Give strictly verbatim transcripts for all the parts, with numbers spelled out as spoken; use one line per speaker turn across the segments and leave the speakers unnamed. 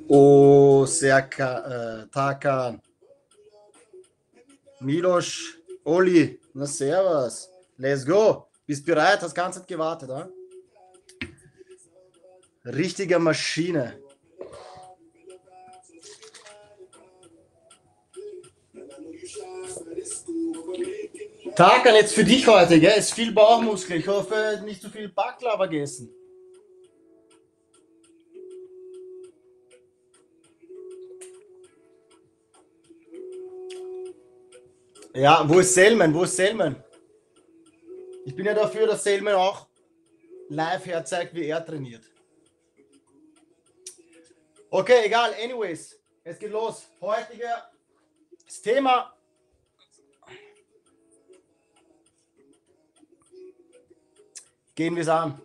Oh, Serka, äh, Tarkan, Milos, Oli, na servus. Let's go. Bist bereit? Hast ganz Zeit gewartet, oder? Richtige Maschine. Tarkan, jetzt für dich heute, gell? Ist viel Bauchmuskel. Ich hoffe, nicht zu viel Baklava gegessen. Ja, wo ist Selman? Wo ist Selman? Ich bin ja dafür, dass Selman auch live herzeigt, wie er trainiert. Okay, egal. Anyways, es geht los. Heutiges Thema. Gehen wir es an.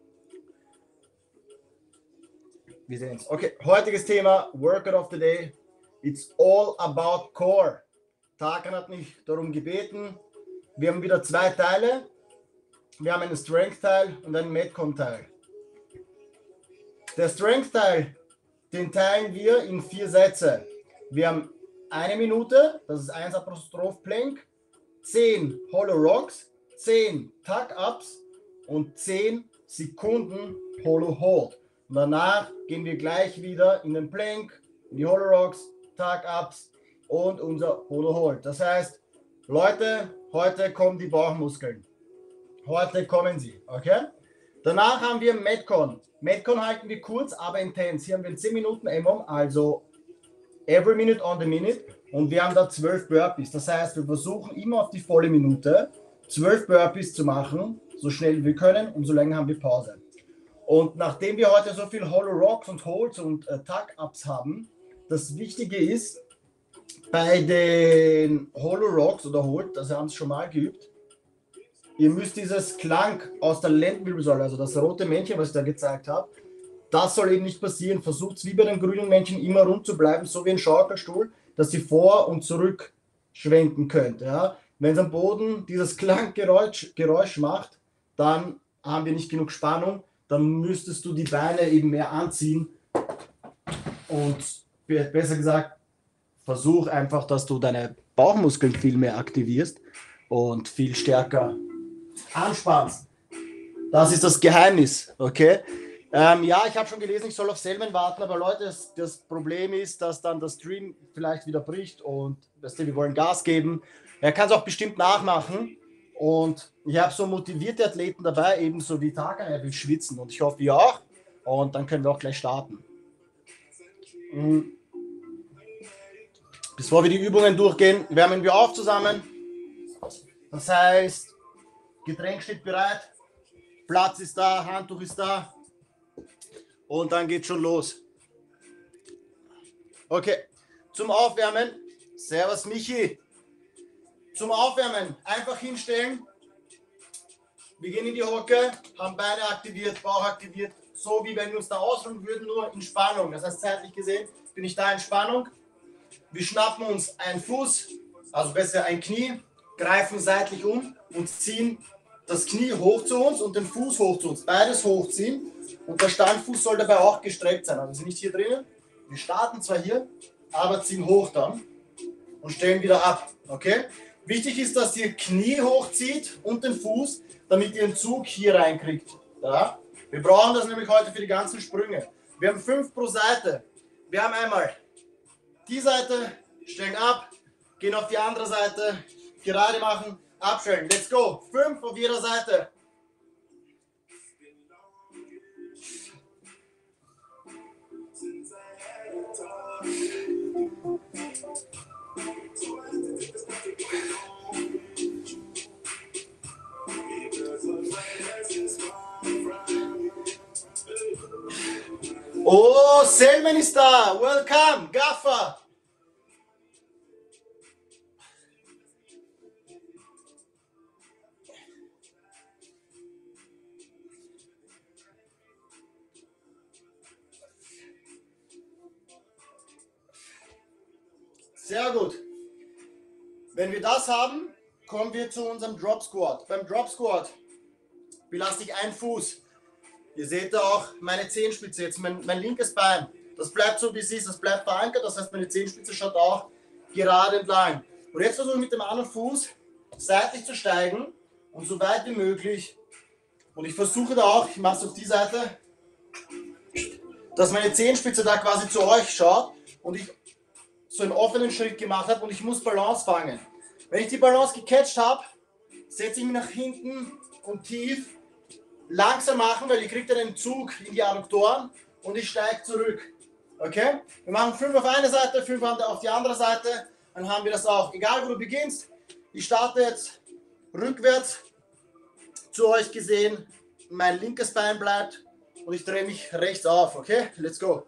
Wir sehen es. Okay, heutiges Thema, Workout of the Day. It's all about Core. Tarkan hat mich darum gebeten. Wir haben wieder zwei Teile. Wir haben einen Strength-Teil und einen Metcon-Teil. Der Strength-Teil, den teilen wir in vier Sätze. Wir haben eine Minute, das ist eins Apostroph Plank, zehn Hollow Rocks, zehn Tuck-Ups und zehn Sekunden Hollow Hold. Und danach gehen wir gleich wieder in den Plank, in die Hollow Rocks, Tuck-Ups und unser Hollow Hold. Das heißt, Leute, heute kommen die Bauchmuskeln. Heute kommen sie, okay? Danach haben wir Metcon. Metcon halten wir kurz, aber intens. Hier haben wir zehn Minuten M O M, also every minute on the minute. Und wir haben da zwölf Burpees. Das heißt, wir versuchen immer auf die volle Minute zwölf Burpees zu machen, so schnell wie wir können, und so lange haben wir Pause. Und nachdem wir heute so viel Hollow Rocks und Holds und äh, Tuck-Ups haben, das Wichtige ist, bei den Hollow Rocks oder Hold, das haben Sie schon mal geübt, ihr müsst dieses Klang aus der Lendenwirbelsäule, also das rote Männchen, was ich da gezeigt habe, das soll eben nicht passieren. Versucht es wie bei dem grünen Männchen immer rund zu bleiben, so wie ein Schaukelstuhl, dass ihr vor und zurück schwenken könnt. Ja? Wenn es am Boden dieses Klanggeräusch Geräusch macht, dann haben wir nicht genug Spannung, dann müsstest du die Beine eben mehr anziehen und besser gesagt, versuch einfach, dass du deine Bauchmuskeln viel mehr aktivierst und viel stärker anspannst. Das ist das Geheimnis, okay? Ähm, ja, ich habe schon gelesen, ich soll auf Selman warten, aber Leute, das, das Problem ist, dass dann der Stream vielleicht wieder bricht und weißt du, wir wollen Gas geben. Er kann es auch bestimmt nachmachen und ich habe so motivierte Athleten dabei, ebenso wie Tarkan, er will schwitzen und ich hoffe, ihr auch. Und dann können wir auch gleich starten. Mhm. Bevor wir die Übungen durchgehen, wärmen wir auf zusammen. Das heißt, Getränk steht bereit, Platz ist da, Handtuch ist da und dann geht schon los. Okay, zum Aufwärmen, servus Michi, zum Aufwärmen einfach hinstellen, wir gehen in die Hocke, haben Beine aktiviert, Bauch aktiviert, so wie wenn wir uns da ausruhen würden, nur in Spannung. Das heißt, zeitlich gesehen bin ich da in Spannung. Wir schnappen uns einen Fuß, also besser ein Knie, greifen seitlich um und ziehen das Knie hoch zu uns und den Fuß hoch zu uns. Beides hochziehen und der Standfuß soll dabei auch gestreckt sein. Also wir sind nicht hier drinnen. Wir starten zwar hier, aber ziehen hoch dann und stellen wieder ab. Okay? Wichtig ist, dass ihr Knie hochzieht und den Fuß, damit ihr einen Zug hier reinkriegt. Ja? Wir brauchen das nämlich heute für die ganzen Sprünge. Wir haben fünf pro Seite. Wir haben einmal die Seite, stellen ab, gehen auf die andere Seite, gerade machen, abstellen. Let's go. Fünf auf jeder Seite. Oh, Selman ist da. Welcome, Gaffer. Sehr gut. Wenn wir das haben, kommen wir zu unserem Drop Squat. Beim Drop Squat belaste ich einen Fuß. Ihr seht da auch meine Zehenspitze, jetzt mein, mein linkes Bein. Das bleibt so, wie es ist. Das bleibt verankert. Das heißt, meine Zehenspitze schaut auch gerade entlang. Und jetzt versuche ich mit dem anderen Fuß seitlich zu steigen und so weit wie möglich. Und ich versuche da auch, ich mache es auf die Seite, dass meine Zehenspitze da quasi zu euch schaut und ich so einen offenen Schritt gemacht habe und ich muss Balance fangen. Wenn ich die Balance gecatcht habe, setze ich mich nach hinten und tief. Langsam machen, weil ihr kriegt einen Zug in die Adduktoren und ich steige zurück. Okay? Wir machen fünf auf eine Seite, fünf auf die andere Seite, dann haben wir das auch. Egal wo du beginnst, ich starte jetzt rückwärts zu euch gesehen, mein linkes Bein bleibt und ich drehe mich rechts auf. Okay? Let's go.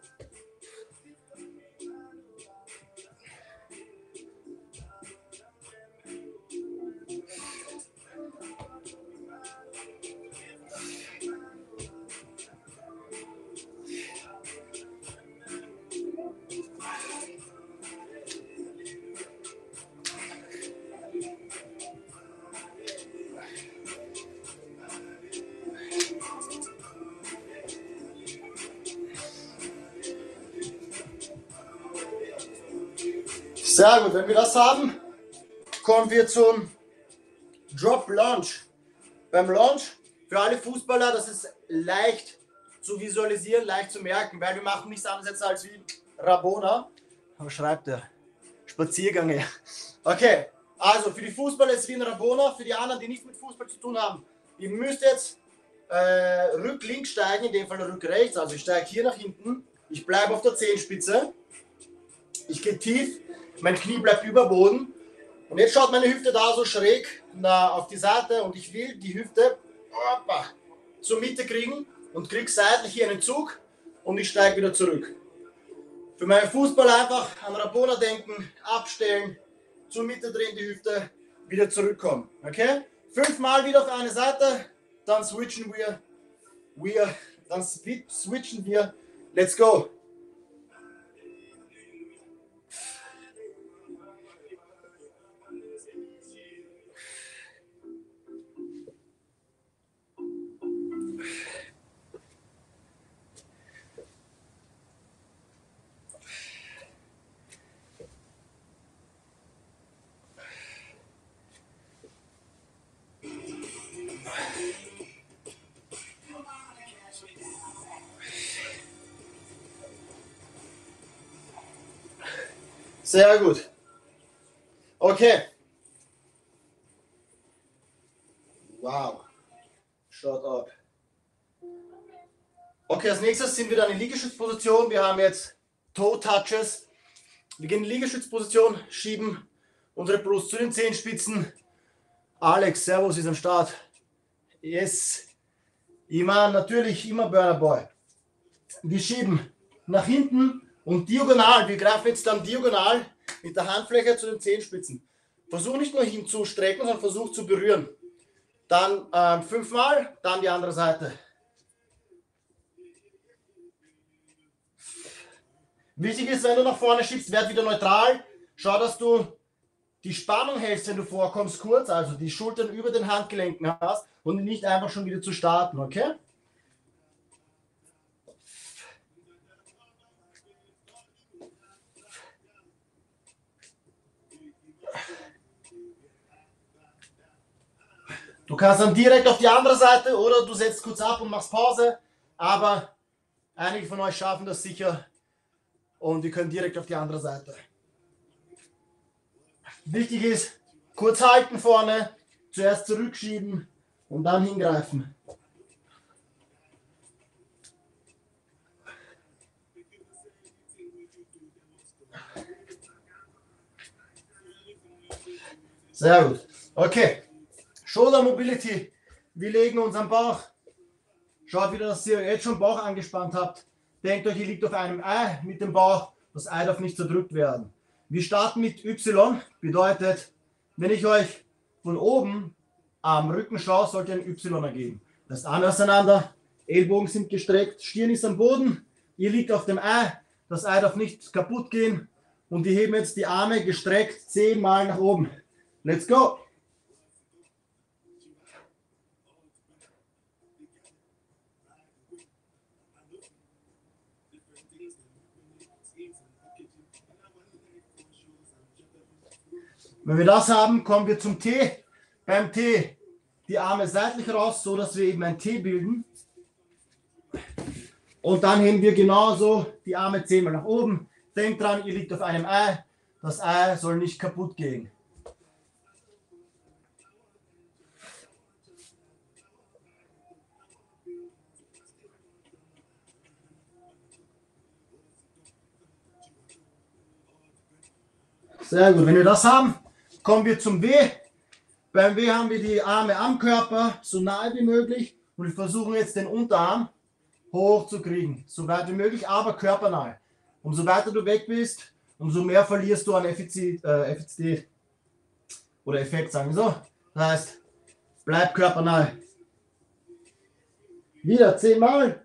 Sehr gut, wenn wir das haben, kommen wir zum Drop Lunge. Beim Lunge, für alle Fußballer, das ist leicht zu visualisieren, leicht zu merken, weil wir machen nichts anderes als wie Rabona. Was schreibt der? Spaziergänge. Okay, also für die Fußballer ist es wie ein Rabona, für die anderen, die nichts mit Fußball zu tun haben. Ihr müsst jetzt äh, rück-links steigen, in dem Fall rück-rechts. Also ich steige hier nach hinten, ich bleibe auf der Zehenspitze, ich gehe tief, mein Knie bleibt über Boden und jetzt schaut meine Hüfte da so schräg na, auf die Seite und ich will die Hüfte opa, zur Mitte kriegen und kriege seitlich hier einen Zug und ich steige wieder zurück. Für meinen Fußball einfach an Rabona denken, abstellen, zur Mitte drehen die Hüfte, wieder zurückkommen. Okay? Fünfmal wieder auf eine Seite, dann switchen wir, wir dann switchen wir. Let's go! Sehr gut. Okay. Wow. Shut up. Okay, als nächstes sind wir dann in Liegestützposition. Wir haben jetzt Toe Touches. Wir gehen in Liegestützposition, schieben unsere Brust zu den Zehenspitzen. Alex, Servus, ist am Start. Yes. Iman, natürlich immer Burner Boy. Wir schieben nach hinten und diagonal. Wir greifen jetzt dann diagonal mit der Handfläche zu den Zehenspitzen. Versuch nicht nur hinzustrecken, sondern versuch zu berühren. Dann ähm, fünfmal, dann die andere Seite. Wichtig ist, wenn du nach vorne schiebst, werd wieder neutral. Schau, dass du die Spannung hältst, wenn du vorkommst, kurz, also die Schultern über den Handgelenken hast und nicht einfach schon wieder zu starten, okay? Du kannst dann direkt auf die andere Seite oder du setzt kurz ab und machst Pause, aber einige von euch schaffen das sicher und die können direkt auf die andere Seite. Wichtig ist, kurz halten vorne, zuerst zurückschieben und dann hingreifen. Sehr gut. Okay. Shoulder Mobility. Wir legen uns am Bauch. Schaut wieder, dass ihr jetzt schon Bauch angespannt habt. Denkt euch, ihr liegt auf einem Ei mit dem Bauch. Das Ei darf nicht zerdrückt werden. Wir starten mit Y. Bedeutet, wenn ich euch von oben am Rücken schaue, sollte ein Y ergeben. Das Arme auseinander, Ellbogen sind gestreckt, Stirn ist am Boden. Ihr liegt auf dem Ei. Das Ei darf nicht kaputt gehen. Und wir heben jetzt die Arme gestreckt zehnmal nach oben. Let's go! Wenn wir das haben, kommen wir zum T. Beim T die Arme seitlich raus, so dass wir eben ein T bilden. Und dann heben wir genauso die Arme zehnmal nach oben. Denkt dran, ihr liegt auf einem Ei. Das Ei soll nicht kaputt gehen. Sehr gut. Wenn wir das haben, kommen wir zum W. Beim W haben wir die Arme am Körper, so nahe wie möglich. Und wir versuchen jetzt den Unterarm hoch zu kriegen, so weit wie möglich, aber körpernahe. Umso weiter du weg bist, umso mehr verlierst du an Effizität, äh, Effizität oder Effekt, sagen wir so. Das heißt, bleib körpernahe. Wieder zehnmal.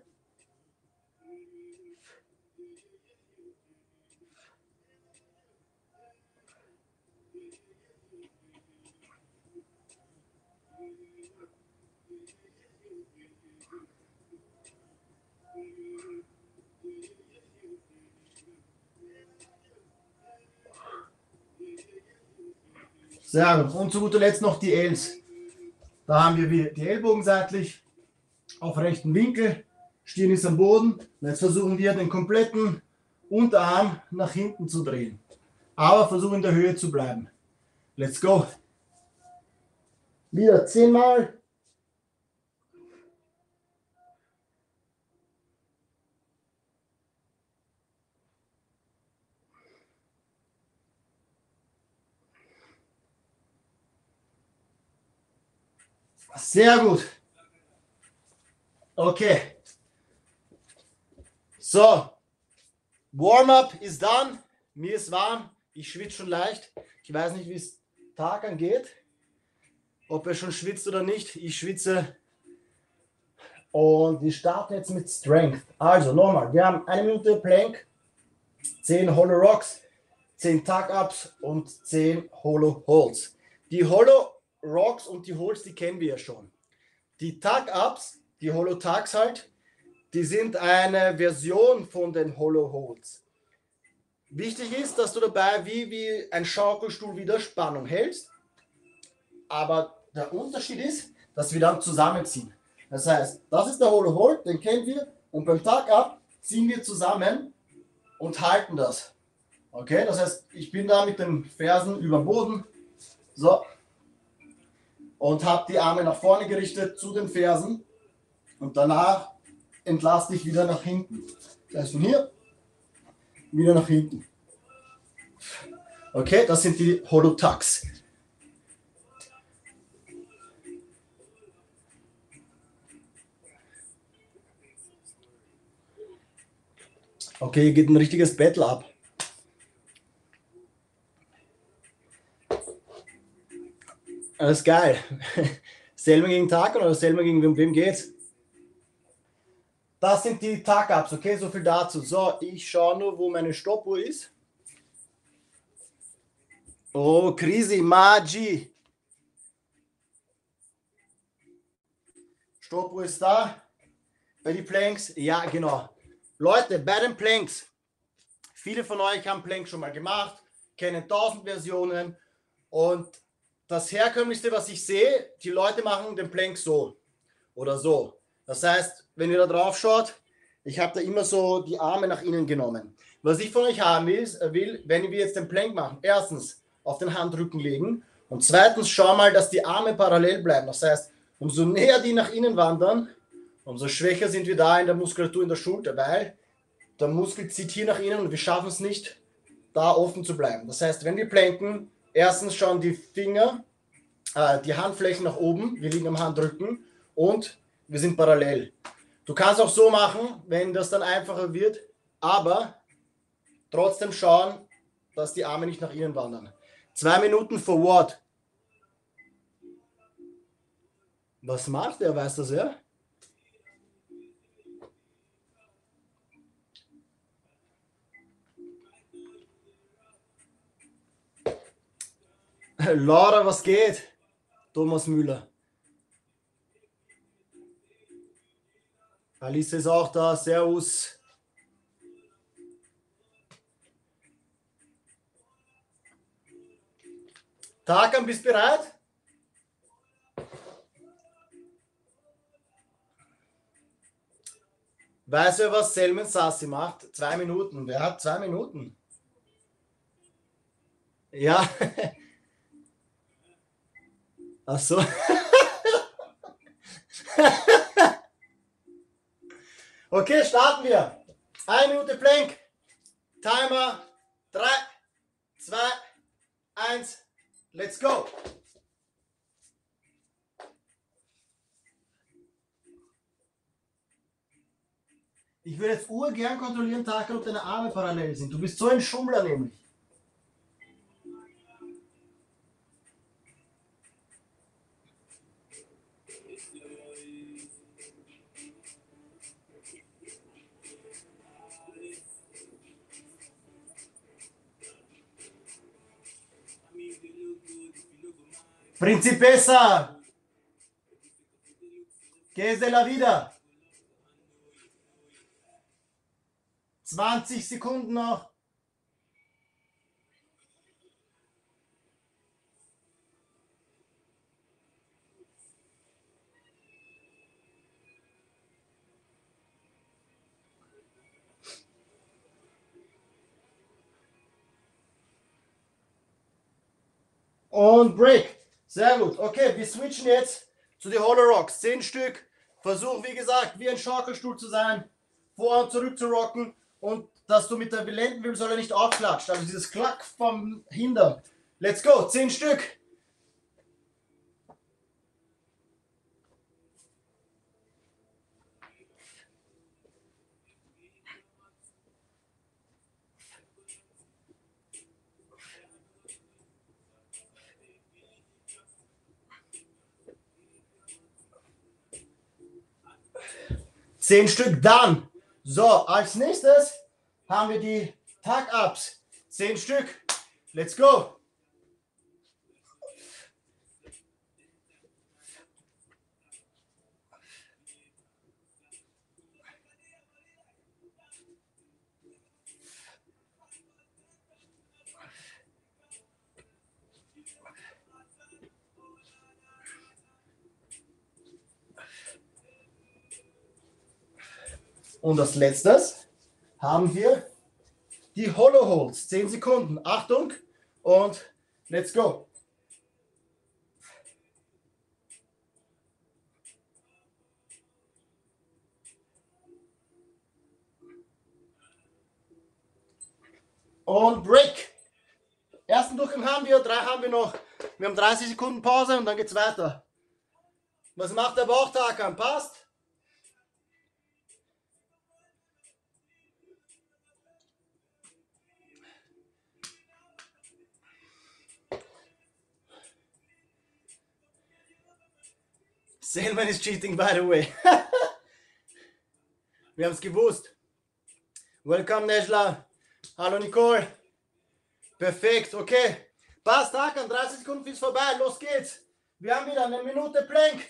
Sehr gut. Und zu guter Letzt noch die Ls. Da haben wir die Ellbogen seitlich auf rechten Winkel. Stirn ist am Boden. Und jetzt versuchen wir den kompletten Unterarm nach hinten zu drehen. Aber versuchen in der Höhe zu bleiben. Let's go. Wieder zehnmal. Sehr gut. Okay. So. Warm-up ist done. Mir ist warm. Ich schwitze schon leicht. Ich weiß nicht, wie es Tag angeht. Ob er schon schwitzt oder nicht. Ich schwitze. Und wir starten jetzt mit Strength. Also nochmal. Wir haben eine Minute Plank, zehn Hollow Rocks, zehn Tuck-Ups und zehn Hollow Holds. Die Hollow Rocks und die Holds, die kennen wir ja schon. Die Tuck-Ups, die Hollow Tucks halt, die sind eine Version von den Hollow Holds. Wichtig ist, dass du dabei wie, wie ein Schaukelstuhl wieder Spannung hältst. Aber der Unterschied ist, dass wir dann zusammenziehen. Das heißt, das ist der Hollow Hold, den kennen wir. Und beim Tuck-Up ziehen wir zusammen und halten das. Okay, das heißt, ich bin da mit den Fersen über dem Boden. So. Und habe die Arme nach vorne gerichtet zu den Fersen. Und danach entlaste ich wieder nach hinten. Das heißt, von hier wieder nach hinten. Okay, das sind die Hollow Tucks. Okay, hier geht ein richtiges Battle ab. Das ist geil. Selber gegen Tag oder selber gegen wem, wem geht's? Das sind die Tuck-Ups, okay, so viel dazu. So, ich schaue nur, wo meine Stoppuhr ist. Oh, Krisi, Magi. Stoppuhr ist da. Bei den Planks, ja, genau. Leute, bei den Planks, viele von euch haben Planks schon mal gemacht, kennen tausend Versionen und das herkömmlichste, was ich sehe, die Leute machen den Plank so oder so. Das heißt, wenn ihr da drauf schaut, ich habe da immer so die Arme nach innen genommen. Was ich von euch haben will, will, wenn wir jetzt den Plank machen, erstens auf den Handrücken legen und zweitens schau mal, dass die Arme parallel bleiben. Das heißt, umso näher die nach innen wandern, umso schwächer sind wir da in der Muskulatur in der Schulter, weil der Muskel zieht hier nach innen und wir schaffen es nicht, da offen zu bleiben. Das heißt, wenn wir planken, erstens schauen die Finger, äh, die Handflächen nach oben, wir liegen am Handrücken und wir sind parallel. Du kannst auch so machen, wenn das dann einfacher wird, aber trotzdem schauen, dass die Arme nicht nach innen wandern. Zwei Minuten forward. Was macht der? Weiß das ja? Laura, was geht? Thomas Müller. Alice ist auch da. Servus. Tarkan, bist du bereit? Weißt du, was Selman Sassi macht? Zwei Minuten. Wer hat zwei Minuten? Ja. Ach so. Okay, starten wir. Eine Minute Plank. Timer. Drei, zwei, eins. Let's go. Ich würde jetzt urgern kontrollieren, Tarkan, ob deine Arme parallel sind. Du bist so ein Schummler nämlich. Principessa. ¿Qué es de la vida? zwanzig Sekunden noch. Und Break. Sehr gut. Okay, wir switchen jetzt zu den Hollow Rocks. Zehn Stück. Versuch, wie gesagt, wie ein Schaukelstuhl zu sein. Vor und zurück zu rocken. Und dass du mit der Lendenwirbelsäule nicht aufklatscht. Also dieses Klack vom Hintern. Let's go. Zehn Stück. Zehn Stück dann. So, als nächstes haben wir die Tuck-Ups. Zehn Stück. Let's go. Und als letztes haben wir die Hollow Holds. zehn Sekunden. Achtung und let's go. Und Break. Ersten Durchgang haben wir, drei haben wir noch. Wir haben dreißig Sekunden Pause und dann geht's weiter. Was macht der Bauch, Tarkan? Passt? Selman is cheating, by the way. Wir haben es gewusst. Welcome, Nejla. Hallo, Nicole. Perfekt, okay. Passt, Tarkan, dreißig Sekunden ist vorbei. Los geht's. Wir haben wieder eine Minute Plank.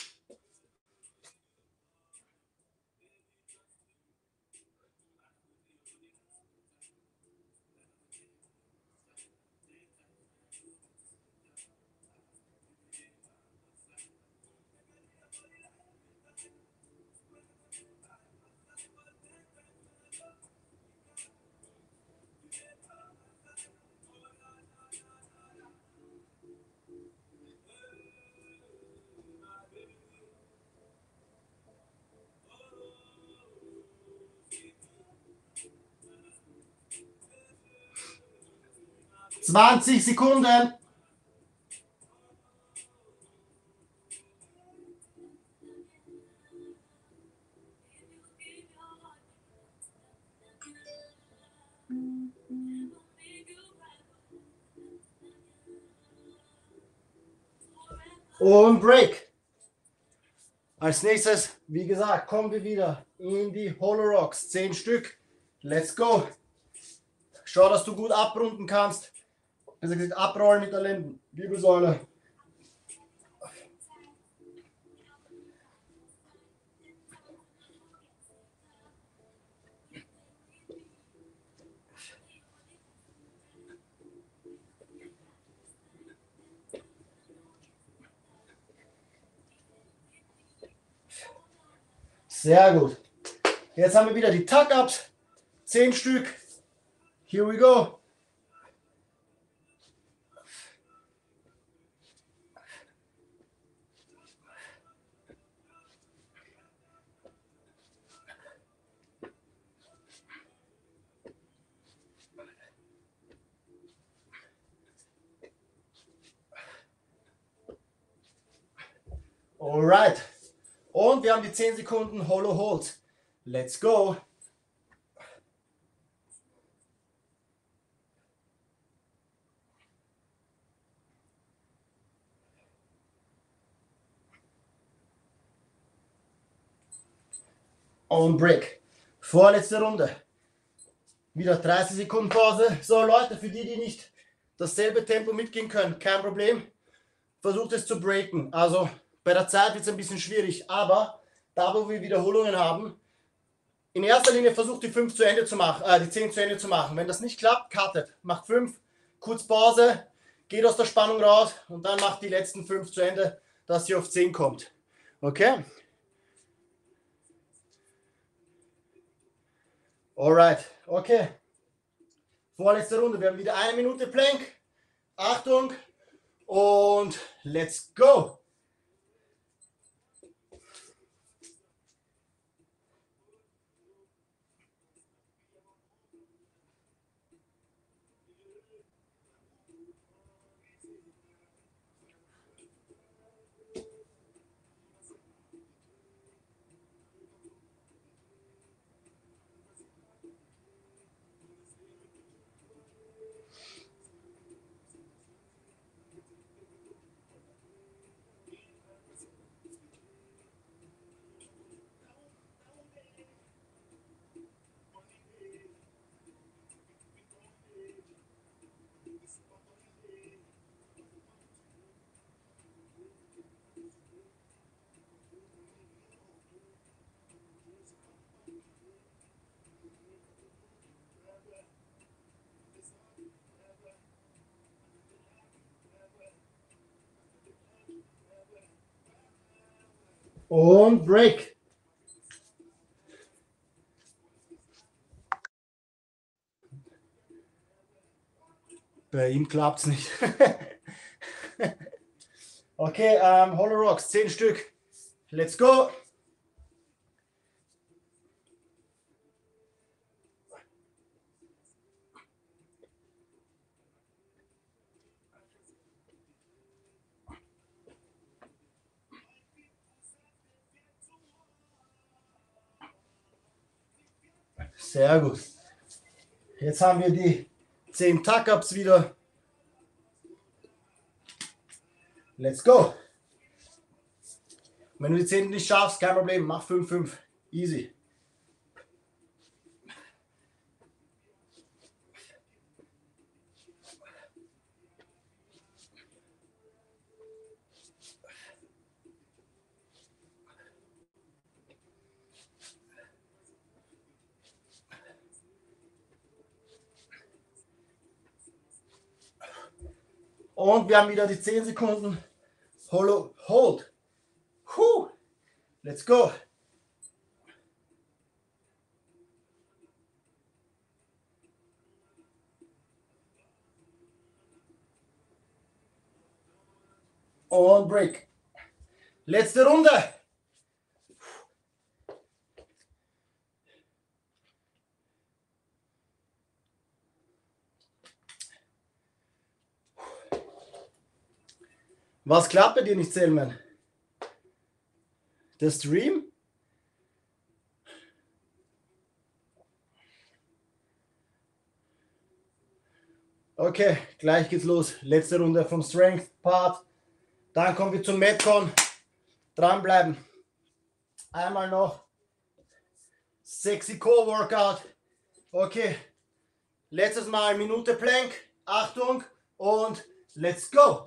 zwanzig Sekunden. Und Break. Als nächstes, wie gesagt, kommen wir wieder in die Hollow Rocks. zehn Stück. Let's go. Schau, dass du gut abrunden kannst. Also gesagt, abrollen mit der Lendenwirbelsäule. Sehr gut. Jetzt haben wir wieder die Tuck-Ups. zehn Stück. Here we go. Alright. Und wir haben die zehn Sekunden Hollow Hold. Let's go. Und Break. Vorletzte Runde. Wieder dreißig Sekunden Pause. So Leute, für die, die nicht dasselbe Tempo mitgehen können, kein Problem. Versucht es zu breaken. Also bei der Zeit wird es ein bisschen schwierig, aber da wo wir Wiederholungen haben, in erster Linie versucht die fünf zu Ende zu machen, äh, die zehn zu Ende zu machen. Wenn das nicht klappt, cuttet. Macht fünf, kurz Pause, geht aus der Spannung raus und dann macht die letzten fünf zu Ende, dass sie auf zehn kommt. Okay? Alright, okay. Vorletzte Runde. Wir haben wieder eine Minute Plank. Achtung und let's go. Und Break. Bei ihm klappt es nicht. Okay, ähm, Hollow Rocks, zehn Stück. Let's go. Sehr gut. Jetzt haben wir die zehn Tuck-Ups wieder. Let's go. Wenn du die zehn nicht schaffst, kein Problem, mach fünf fünf. Easy. Und wir haben wieder die zehn Sekunden Hollow Hold. Puh. Let's go. Und Break. Letzte Runde. Was klappt bei dir nicht, Selman? Der Stream? Okay, gleich geht's los. Letzte Runde vom Strength Part. Dann kommen wir zum Metcon. Dranbleiben. Einmal noch. Sexy Core Workout. Okay. Letztes Mal Minute Plank. Achtung und let's go.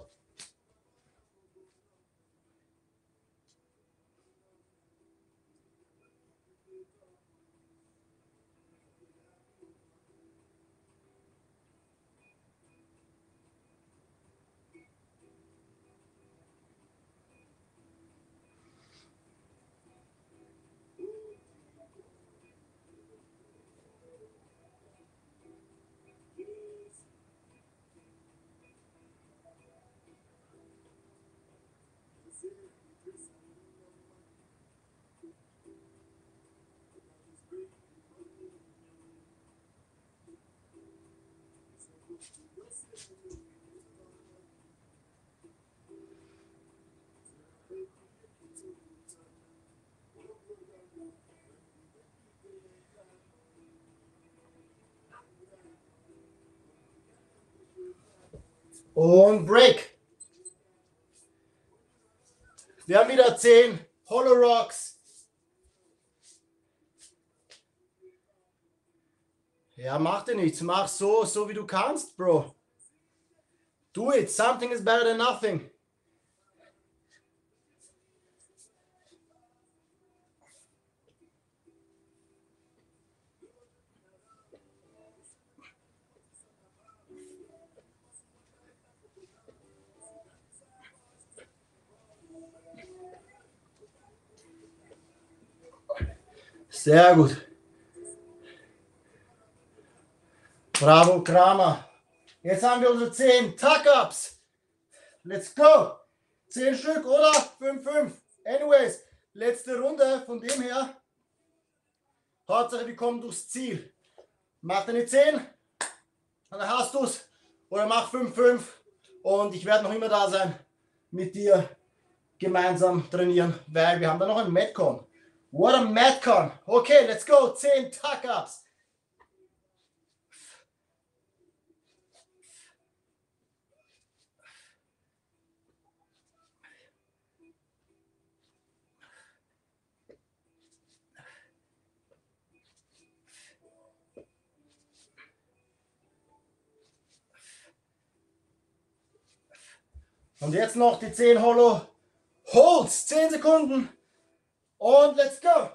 Und Break. Wir haben wieder zehn Hollow Rocks. Ja, mach dir nichts. Mach so, so wie du kannst, Bro. Do it. Something is better than nothing. Sehr gut. Bravo, Kramer. Jetzt haben wir unsere zehn Tuck-Ups. Let's go. zehn Stück oder fünf, fünf. Anyways, letzte Runde. Von dem her, Hauptsache wir kommen durchs Ziel. Mach deine zehn und dann hast du es. Oder mach fünf, fünf und ich werde noch immer da sein mit dir gemeinsam trainieren, weil wir haben da noch einen Metcon. What a Metcon. Okay, let's go. zehn Tuck-Ups. Und jetzt noch die zehn Hollow Holds. zehn Sekunden. Und let's go.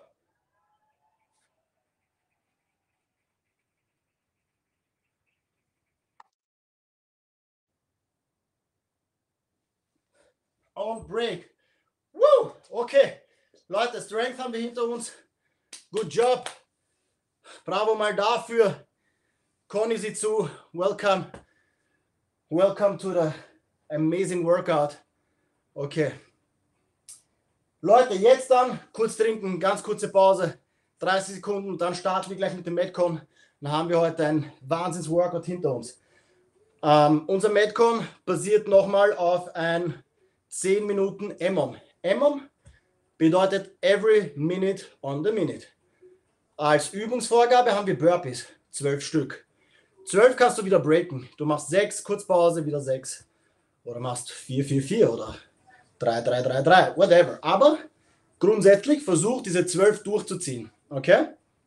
Und Break. Woo! Okay. Leute, Strength haben wir hinter uns. Good job. Bravo mal dafür. Conny sieht zu. Welcome. Welcome to the amazing workout. Okay. Leute, jetzt dann kurz trinken, ganz kurze Pause. dreißig Sekunden, dann starten wir gleich mit dem Metcon. Dann haben wir heute ein Wahnsinns-Workout hinter uns. Ähm, unser Metcon basiert nochmal auf ein zehn Minuten M O M. M O M bedeutet Every Minute on the Minute. Als Übungsvorgabe haben wir Burpees, zwölf Stück. zwölf kannst du wieder breaken. Du machst sechs, Kurzpause, wieder sechs. Oder machst vier, vier, vier oder drei, drei, drei, drei, whatever. Aber grundsätzlich versuch diese zwölf durchzuziehen. Okay?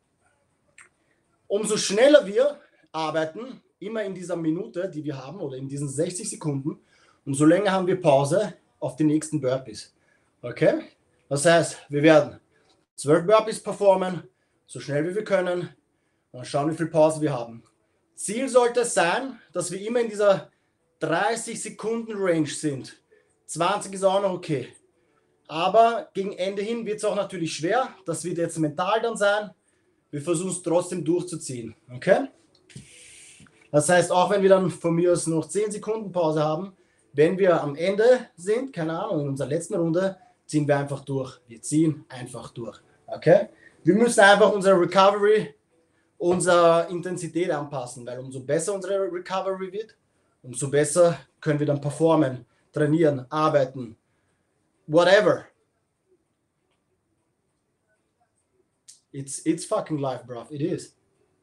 Umso schneller wir arbeiten, immer in dieser Minute, die wir haben, oder in diesen sechzig Sekunden, umso länger haben wir Pause auf die nächsten Burpees. Okay? Das heißt, wir werden zwölf Burpees performen, so schnell wie wir können, und dann schauen, wie viel Pause wir haben. Ziel sollte es sein, dass wir immer in dieser dreißig Sekunden Range sind. zwanzig ist auch noch okay. Aber gegen Ende hin wird es auch natürlich schwer. Das wird jetzt mental dann sein. Wir versuchen es trotzdem durchzuziehen. Okay? Das heißt, auch wenn wir dann von mir aus noch zehn Sekunden Pause haben, wenn wir am Ende sind, keine Ahnung, in unserer letzten Runde, ziehen wir einfach durch. Wir ziehen einfach durch. Okay? Wir müssen einfach unsere Recovery, unsere Intensität anpassen, weil umso besser unsere Recovery wird, umso besser können wir dann performen, trainieren, arbeiten, whatever. It's, it's fucking life, bro. It is.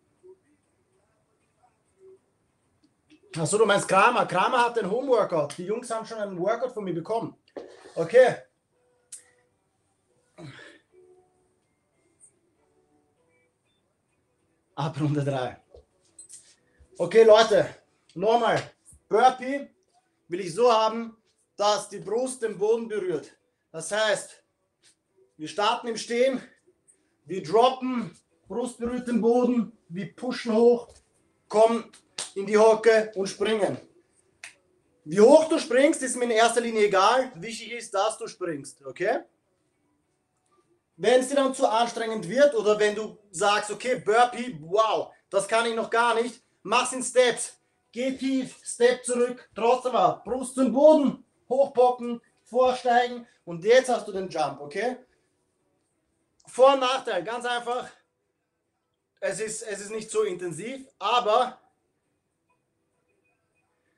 Achso, du meinst Kramer. Kramer hat den Home-Workout. Die Jungs haben schon einen Workout von mir bekommen. Okay. Ab Runde drei. Okay, Leute. Nochmal. Burpee will ich so haben, dass die Brust den Boden berührt. Das heißt, wir starten im Stehen, wir droppen, Brust berührt den Boden, wir pushen hoch, kommen in die Hocke und springen. Wie hoch du springst, ist mir in erster Linie egal. Wichtig ist, dass du springst, okay? Wenn es dir dann zu anstrengend wird oder wenn du sagst, okay, Burpee, wow, das kann ich noch gar nicht, mach's in Steps. Geh tief, Step zurück, trotzdem ab, Brust zum Boden, hochpoppen, vorsteigen und jetzt hast du den Jump, okay? Vor- und Nachteil, ganz einfach, es ist, es ist nicht so intensiv, aber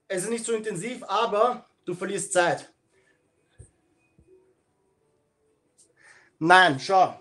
es ist nicht so intensiv, aber du verlierst Zeit. Nein, schau.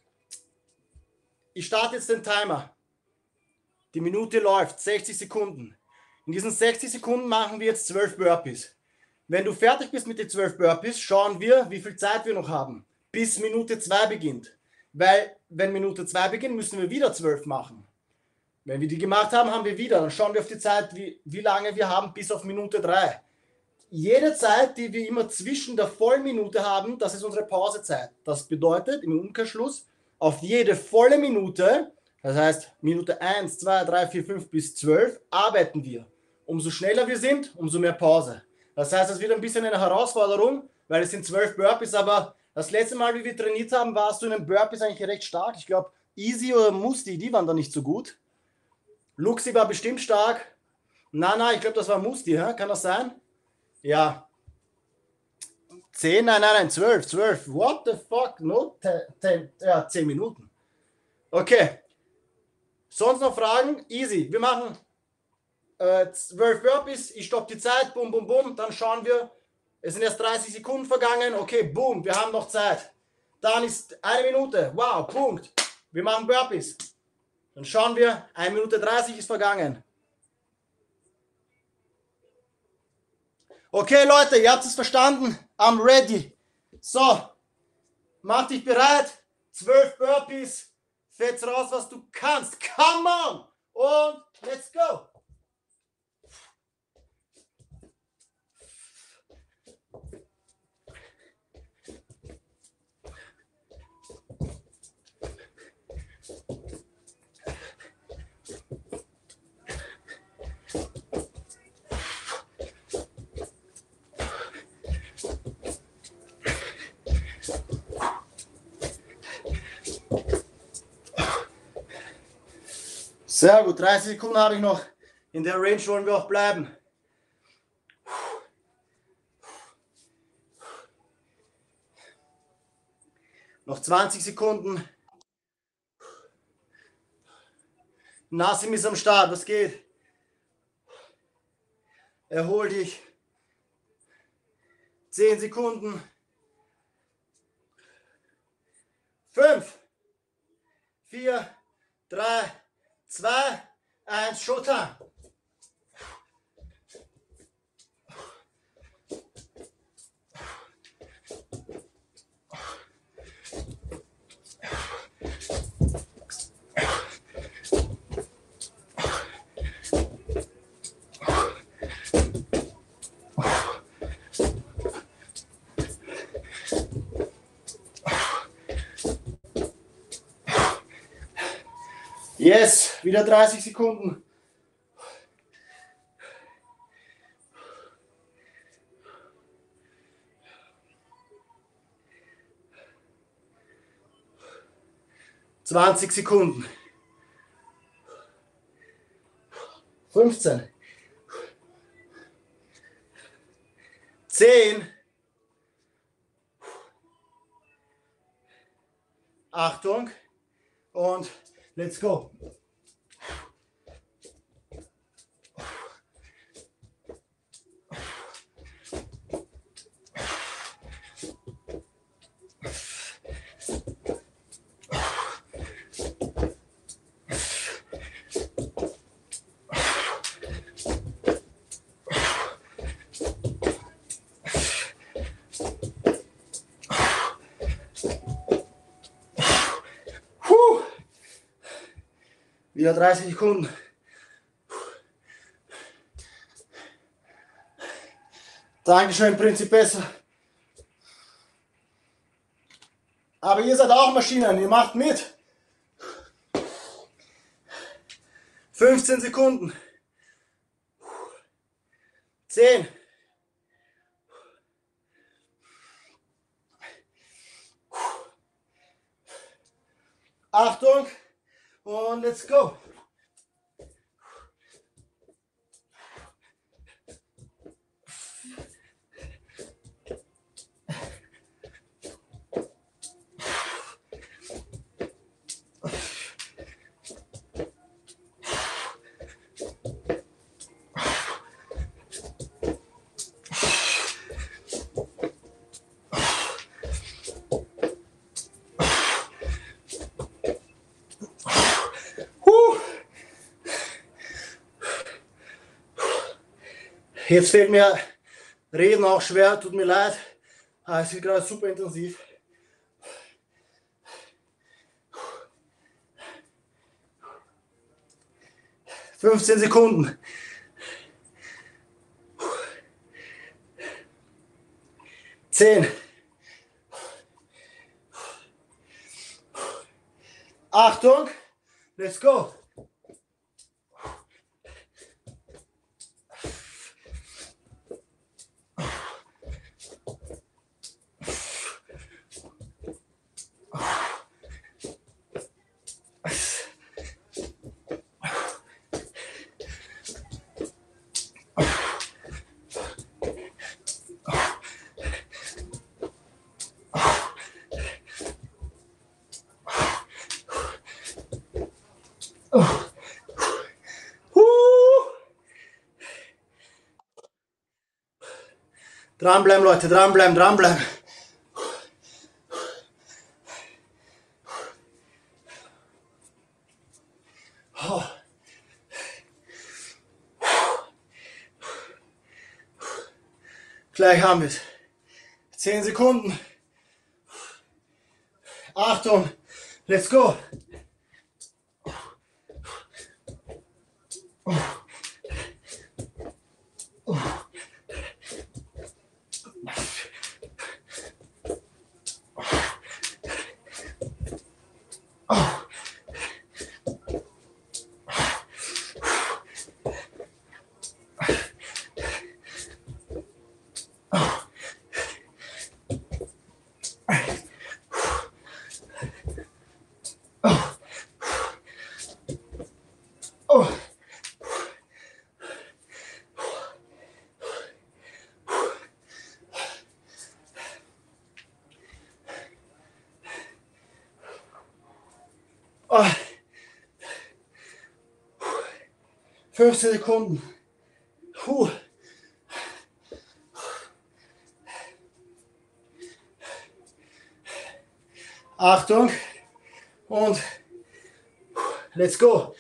Ich starte jetzt den Timer. Die Minute läuft, sechzig Sekunden. In diesen sechzig Sekunden machen wir jetzt zwölf Burpees. Wenn du fertig bist mit den zwölf Burpees, schauen wir, wie viel Zeit wir noch haben, bis Minute zwei beginnt. Weil, wenn Minute zwei beginnt, müssen wir wieder zwölf machen. Wenn wir die gemacht haben, haben wir wieder. Dann schauen wir auf die Zeit, wie, wie lange wir haben, bis auf Minute drei. Jede Zeit, die wir immer zwischen der Vollminute haben, das ist unsere Pausezeit. Das bedeutet im Umkehrschluss, auf jede volle Minute, das heißt Minute eins, zwei, drei, vier, fünf bis zwölf, arbeiten wir. Umso schneller wir sind, umso mehr Pause. Das heißt, es wird ein bisschen eine Herausforderung, weil es sind zwölf Burpees, aber das letzte Mal, wie wir trainiert haben, warst du in den Burpees eigentlich recht stark. Ich glaube, Easy oder Musti, die waren da nicht so gut. Luxi war bestimmt stark. Nana, ich glaube, das war Musti, hä? Kann das sein? Ja. zehn, nein, nein, nein, zwölf, zwölf. What the fuck? No, ten, ja, zehn Minuten. Okay. Sonst noch Fragen? Easy. Wir machen äh, zwölf Burpees. Ich stoppe die Zeit. Bum, bum, bum. Dann schauen wir. Es sind erst dreißig Sekunden vergangen. Okay, boom. Wir haben noch Zeit. Dann ist eine Minute. Wow, Punkt. Wir machen Burpees. Dann schauen wir. eine Minute dreißig ist vergangen. Okay, Leute, ihr habt es verstanden. I'm ready. So, mach dich bereit. zwölf Burpees. Fetz raus, was du kannst. Come on. Und let's go. Sehr gut, dreißig Sekunden habe ich noch. In der Range wollen wir auch bleiben. Noch zwanzig Sekunden. Nassim ist am Start, was geht? Erhol dich. zehn Sekunden. fünf, vier, drei, zwei, eins, Showtime. Yes, wieder dreißig Sekunden. zwanzig Sekunden. fünfzehn. zehn. Achtung. Und let's go. Wieder dreißig Sekunden. Dankeschön, Prinzipessa. Aber ihr seid auch Maschinen, ihr macht mit. fünfzehn Sekunden. zehn. Achtung. Und let's go. Jetzt fällt mir Reden auch schwer, tut mir leid. Ah, es ist gerade super intensiv. fünfzehn Sekunden. zehn. Achtung, let's go. Dranbleiben, Leute, dranbleiben, dranbleiben. Oh. Gleich haben wir es. zehn Sekunden. Achtung, let's go. Oh. fünfzehn Sekunden. Puh. Achtung und let's go.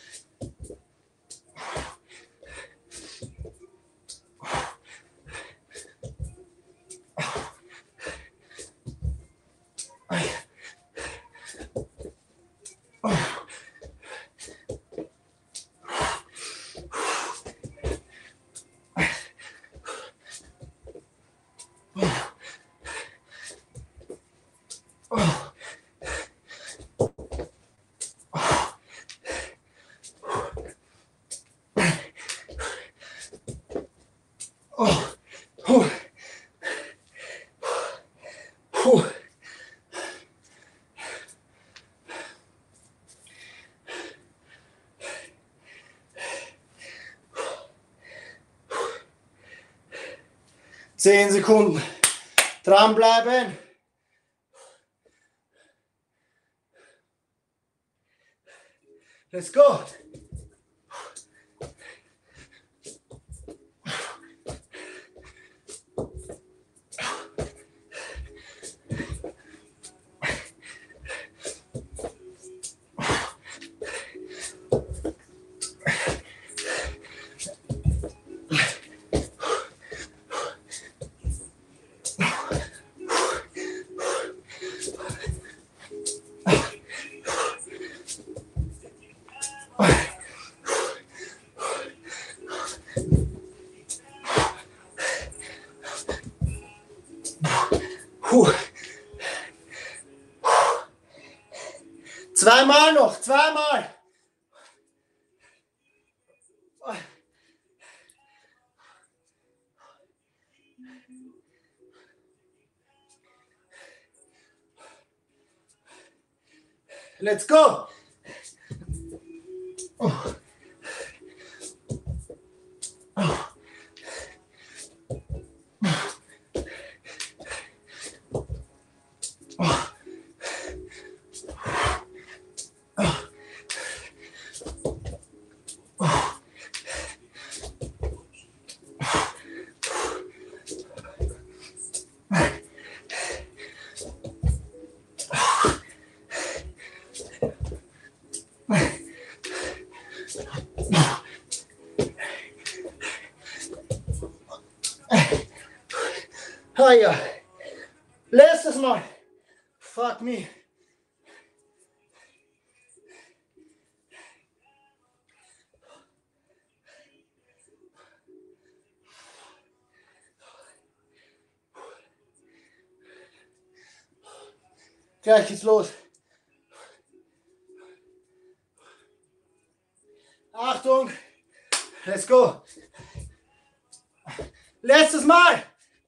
zehn Sekunden. Dranbleiben. Let's go. Puh. Zweimal noch, zweimal. Let's go. Oh. Oh. Ah ja. Letztes Mal. Fuck me. Gleich geht's los. Achtung. Let's go. Letztes Mal.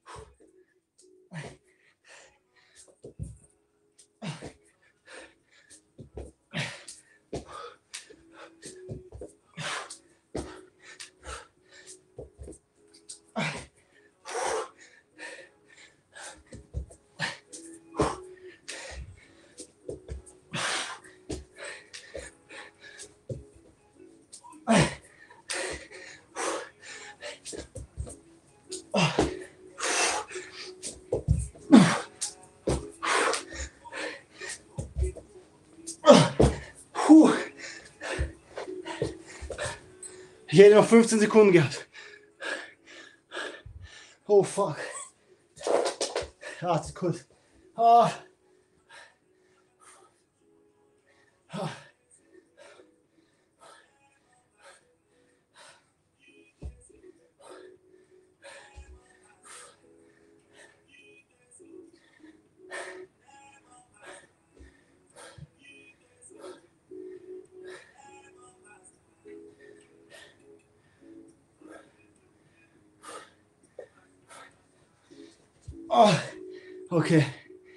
Ich hätte noch fünfzehn Sekunden gehabt. Oh fuck. Ah, das ist gut. Ah. Ah. Oh, okay.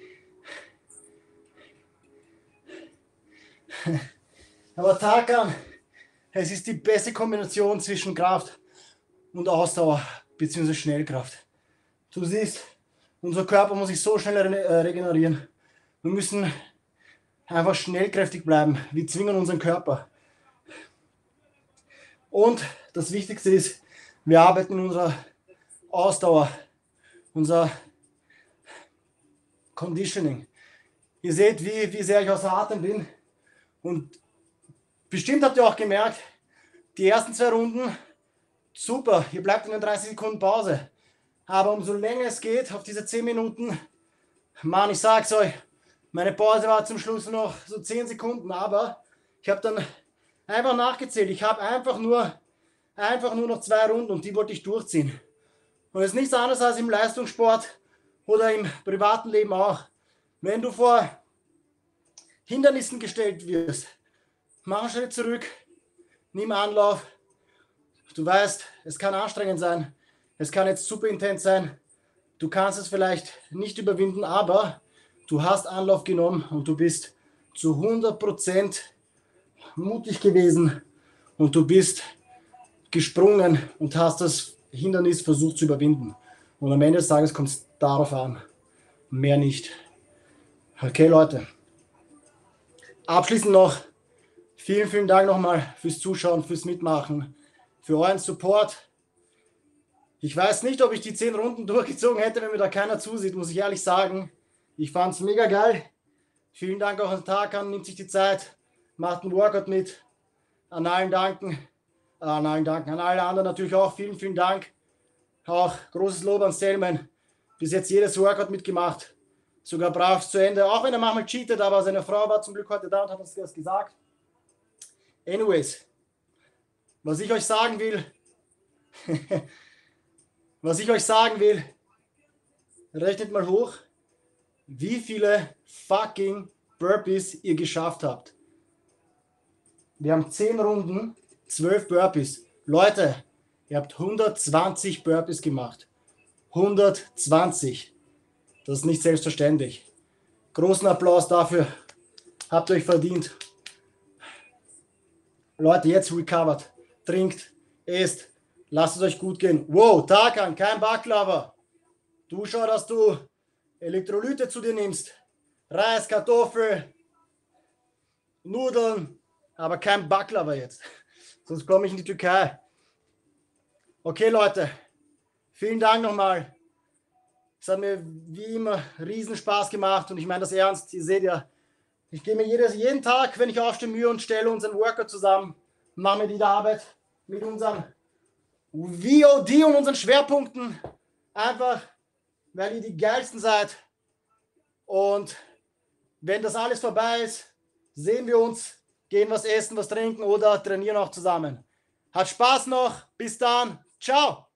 Aber Tarkan, es ist die beste Kombination zwischen Kraft und Ausdauer bzw. Schnellkraft. Du siehst, unser Körper muss sich so schnell re regenerieren. Wir müssen einfach schnellkräftig bleiben. Wir zwingen unseren Körper. Und das Wichtigste ist, wir arbeiten in unserer Ausdauer, unser Conditioning. Ihr seht, wie, wie sehr ich außer Atem bin. Und bestimmt habt ihr auch gemerkt, die ersten zwei Runden, super, ihr bleibt in den dreißig Sekunden Pause. Aber umso länger es geht, auf diese zehn Minuten, Mann, ich sag's euch, meine Pause war zum Schluss noch so zehn Sekunden, aber ich habe dann einfach nachgezählt. Ich habe einfach nur, einfach nur noch zwei Runden und die wollte ich durchziehen. Und es ist nichts anderes als im Leistungssport oder im privaten Leben auch. Wenn du vor Hindernissen gestellt wirst, mach einen Schritt zurück, nimm Anlauf. Du weißt, es kann anstrengend sein, es kann jetzt super intens sein. Du kannst es vielleicht nicht überwinden, aber du hast Anlauf genommen und du bist zu hundert Prozent mutig gewesen und du bist gesprungen und hast das Hindernis versucht zu überwinden. Und am Ende des Tages kommt es darauf an, mehr nicht. Okay, Leute. Abschließend noch, vielen, vielen Dank nochmal fürs Zuschauen, fürs Mitmachen, für euren Support. Ich weiß nicht, ob ich die zehn Runden durchgezogen hätte, wenn mir da keiner zusieht, muss ich ehrlich sagen. Ich fand es mega geil. Vielen Dank auch an Tarkan, nimmt sich die Zeit, macht einen Workout mit. An allen danken, an allen danken, an alle anderen natürlich auch. Vielen, vielen Dank. Auch großes Lob an Selman. Bis jetzt jedes Workout mitgemacht. Sogar brav zu Ende. Auch wenn er manchmal cheatet, aber seine Frau war zum Glück heute da und hat uns das gesagt. Anyways, was ich euch sagen will, was ich euch sagen will, rechnet mal hoch, wie viele fucking Burpees ihr geschafft habt. Wir haben zehn Runden, zwölf Burpees. Leute, ihr habt hundertzwanzig Burpees gemacht. hundertzwanzig. Das ist nicht selbstverständlich. Großen Applaus dafür. Habt ihr euch verdient. Leute, jetzt recovered. Trinkt, esst, lasst es euch gut gehen. Wow, Tarkan, kein Baklava. Du schau, dass du Elektrolyte zu dir nimmst. Reis, Kartoffel, Nudeln, aber kein Baklava jetzt. Sonst komme ich in die Türkei. Okay, Leute, vielen Dank nochmal. Es hat mir wie immer riesen Spaß gemacht und ich meine das ernst. Ihr seht ja, ich gehe mir jedes, jeden Tag, wenn ich aufstehe, Mühe und stelle unseren Workout zusammen, mache mir die Arbeit mit unserem V O D und unseren Schwerpunkten einfach weil ihr die geilsten seid. Und wenn das alles vorbei ist, sehen wir uns, gehen was essen, was trinken oder trainieren auch zusammen. Hat Spaß noch. Bis dann. Ciao.